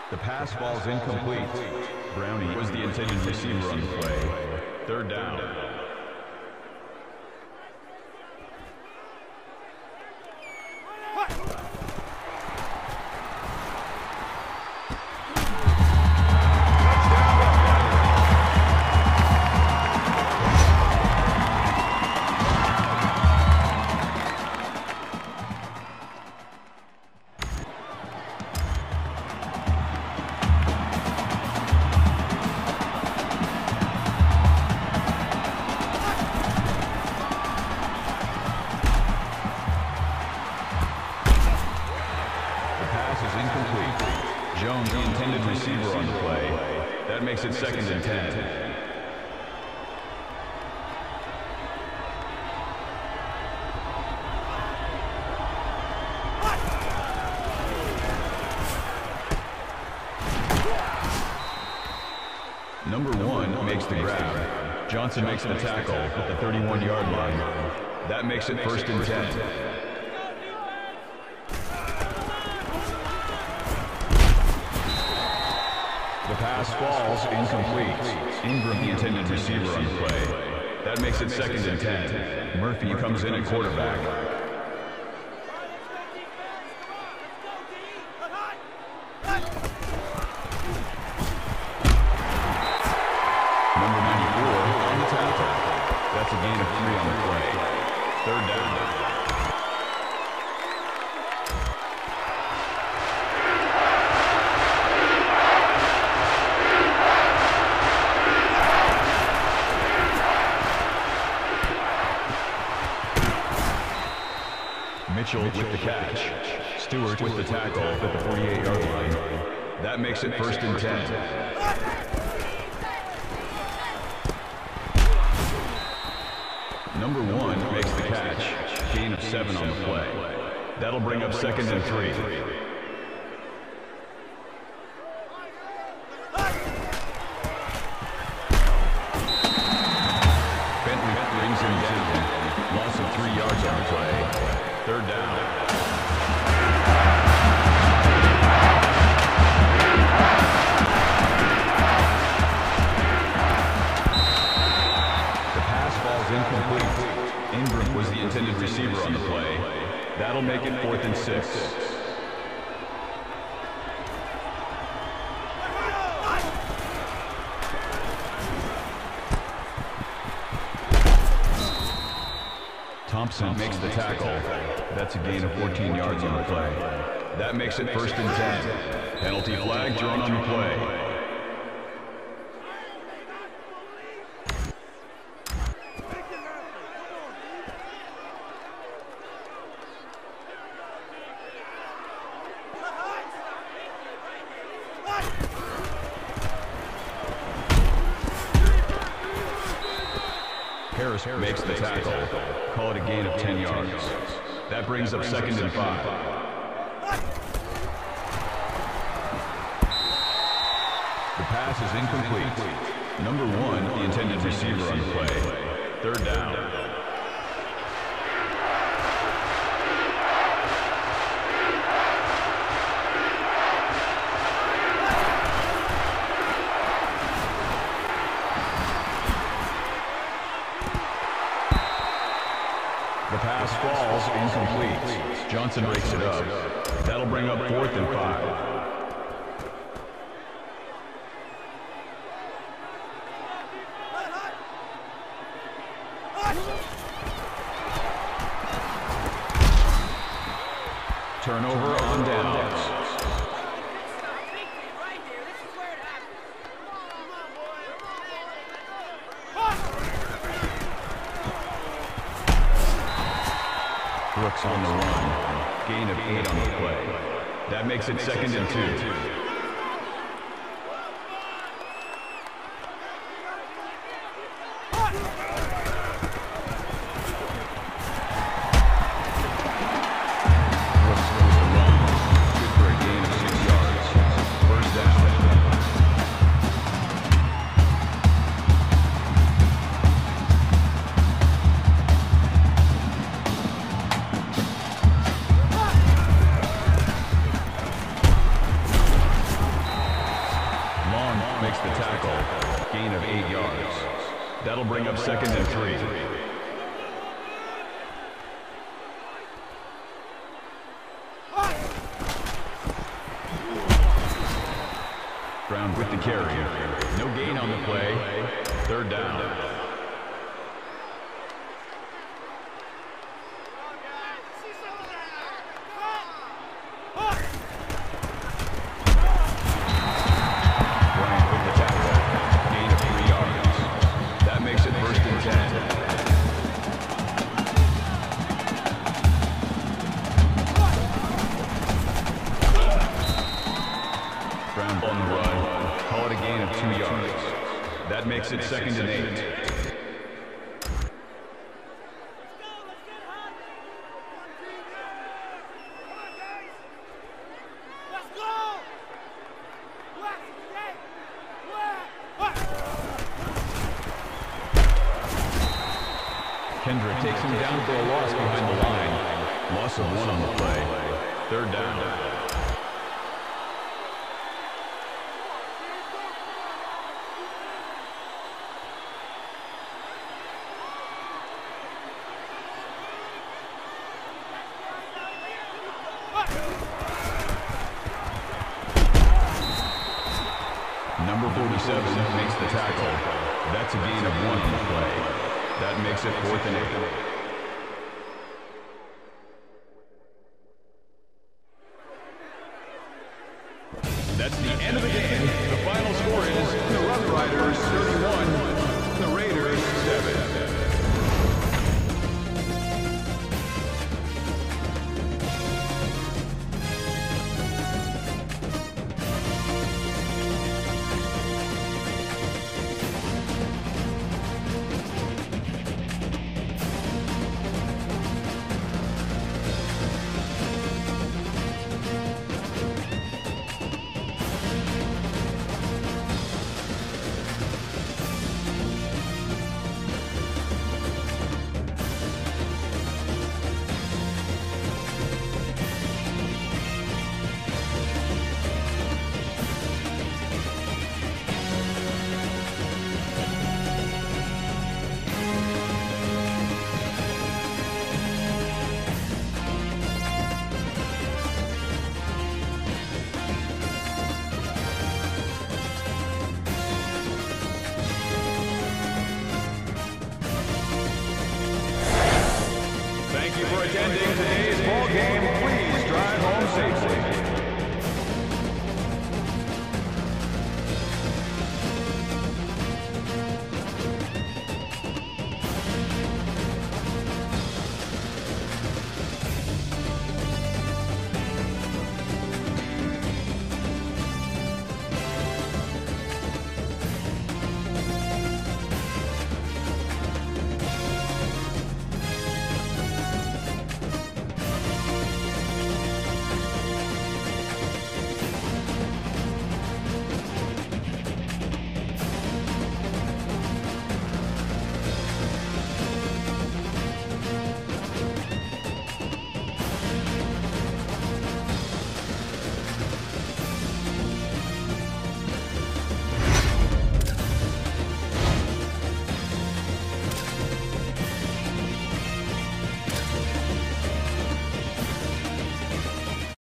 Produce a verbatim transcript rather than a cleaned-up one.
The pass falls incomplete. Brownie was the intended receiver on the play. Third down. Jones, the intended receiver on the play. That makes it second and ten. Number one makes the grab. Johnson makes the tackle at the thirty-one yard line. That makes it first and ten. The pass falls incomplete. Ingram, the intended receiver on the play. That makes it second and ten. Murphy comes in at quarterback. Number ninety-four on the tackle. That's a gain of three on the play. Third down. Mitchell with the catch. Stewart with the tackle at the forty-eight yard line. That makes it first and ten. Number one makes the catch. Gain of seven on the play. That'll bring up second and three. Bentley brings him down. Loss of three yards on the play. Third down. The pass falls incomplete. Ingram was the intended receiver on the play. That'll make it fourth and six. Thompson makes the tackle. That's a gain of fourteen yards on the play. That makes it first and ten. Penalty flag drawn on the play. Harris makes the tackle. Call it a gain of ten yards. That brings up second and five. The pass is incomplete. Number one, the intended receiver on the play. Third down. The pass falls incomplete. Johnson rakes it up. That'll bring up fourth and five. Turnover on downs. Brooks on the run. Gain of eight on the play. That makes it second and two. Brooks goes to run. Good for a gain of six yards. First down. second and three. Brown with the carry. No gain on the play. Third down. That makes it second and eight. Kendrick takes him down for a loss behind the line. Loss of one on the play. Third down. Number forty-seven makes the tackle. That's a gain of one on the play. That makes it fourth and eight. That's the end of the